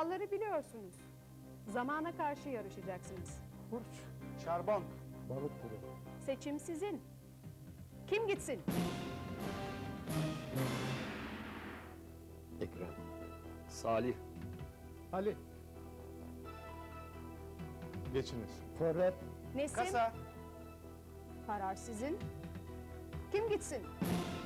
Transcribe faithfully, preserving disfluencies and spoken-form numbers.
Kuralları biliyorsunuz. Zamana karşı yarışacaksınız. Hurç, Şarbon. balık türü. Seçim sizin. Kim gitsin? Ekrem. Salih. Ali, Geçiniz. forvet, Nesim? Kasa. Karar sizin. Kim gitsin?